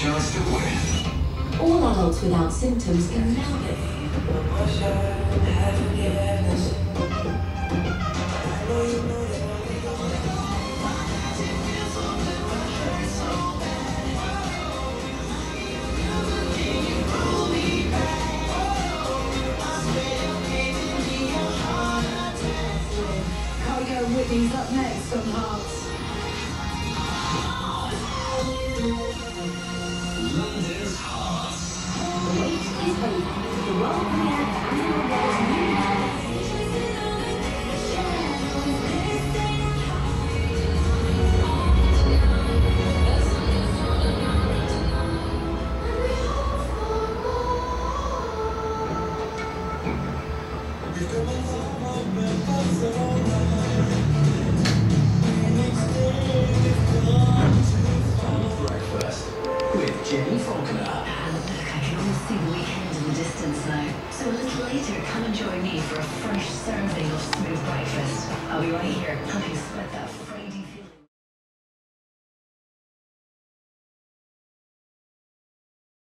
just a win. All adults without symptoms can now get. Cargo Whitney's up next on Hearts. London's Hearts. The wait is over. The world premiere of Animal Wars new Breakfast with Jenny Faulkner. Look, I can almost see the weekend in the distance now. So a little later, come and join me for a fresh serving of smooth breakfast. I'll be right here helping spread that fresh